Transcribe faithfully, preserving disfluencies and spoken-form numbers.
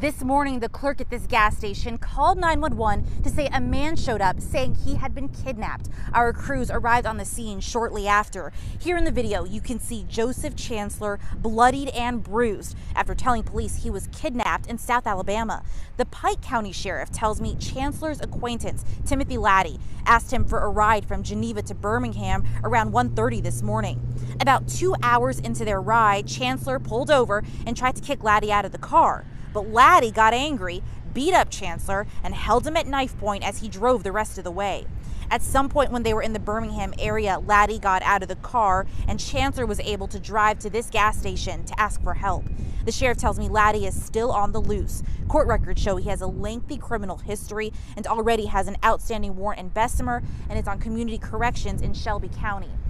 This morning, the clerk at this gas station called nine one one to say a man showed up saying he had been kidnapped. Our crews arrived on the scene shortly after. Here in the video, you can see Joseph Chancellor bloodied and bruised after telling police he was kidnapped in South Alabama. The Pike County Sheriff tells me Chancellor's acquaintance, Timothy Laddie, asked him for a ride from Geneva to Birmingham around one thirty this morning. About two hours into their ride, Chancellor pulled over and tried to kick Laddie out of the car. But Laddie got angry, beat up Chancellor, and held him at knife point as he drove the rest of the way. At some point when they were in the Birmingham area, Laddie got out of the car and Chancellor was able to drive to this gas station to ask for help. The sheriff tells me Laddie is still on the loose. Court records show he has a lengthy criminal history and already has an outstanding warrant in Bessemer and is on community corrections in Shelby County.